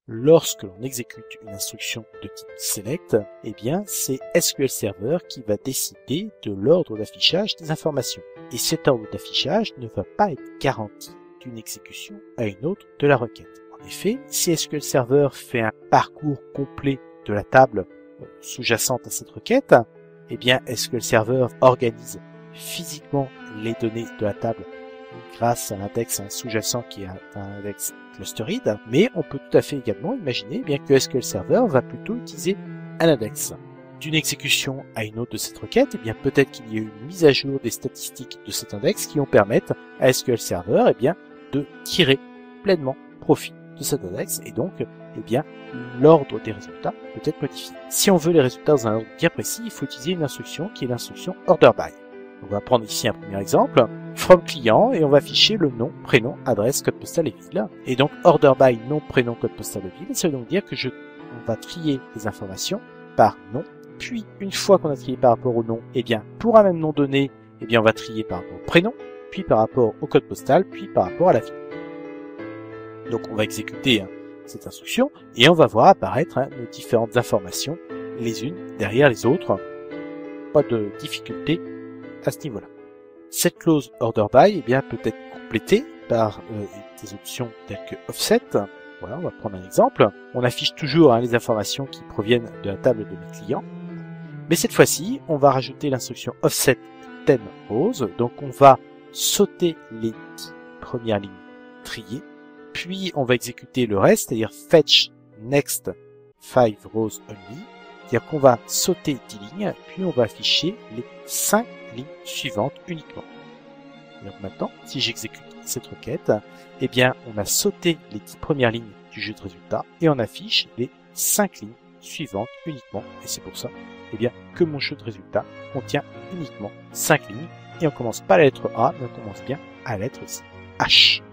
lorsque l'on exécute une instruction de type select, eh bien, c'est SQL Server qui va décider de l'ordre d'affichage des informations. Et cet ordre d'affichage ne va pas être garanti d'une exécution à une autre de la requête. En effet, si SQL Server fait un parcours complet de la table sous-jacente à cette requête, eh bien, SQL Server organise physiquement les données de la table grâce à l'index sous-jacent qui est un index clustered, mais on peut tout à fait également imaginer bien que SQL Server va plutôt utiliser un index. D'une exécution à une autre de cette requête, eh bien peut-être qu'il y a eu une mise à jour des statistiques de cet index qui vont permettre à SQL Server eh bien, de tirer pleinement profit de cet index et donc eh bien l'ordre des résultats peut être modifié. Si on veut les résultats dans un ordre bien précis, il faut utiliser une instruction qui est l'instruction order by. On va prendre ici un premier exemple, from client, et on va afficher le nom, prénom, adresse, code postal et ville. Et donc order by nom, prénom, code postal et ville, ça veut donc dire que on va trier les informations par nom. Puis une fois qu'on a trié par rapport au nom, eh bien pour un même nom donné, eh bien on va trier par rapport au prénom, puis par rapport au code postal, puis par rapport à la ville. Donc on va exécuter cette instruction et on va voir apparaître nos différentes informations les unes derrière les autres. Pas de difficulté à ce niveau-là. Cette clause order by eh bien, peut être complétée par des options telles que offset. Voilà, on va prendre un exemple. On affiche toujours les informations qui proviennent de la table de mes clients. Mais cette fois-ci, on va rajouter l'instruction offset 10 rows. Donc on va sauter les 10 premières lignes triées. Puis on va exécuter le reste, c'est-à-dire fetch next 5 rows only. C'est-à-dire qu'on va sauter 10 lignes, puis on va afficher les 5 lignes suivantes uniquement. Donc maintenant, si j'exécute cette requête, eh bien, on a sauté les 10 premières lignes du jeu de résultats et on affiche les 5 lignes suivantes uniquement. Et c'est pour ça, eh bien, que mon jeu de résultats contient uniquement 5 lignes et on commence pas à la lettre A, mais on commence bien à la lettre H.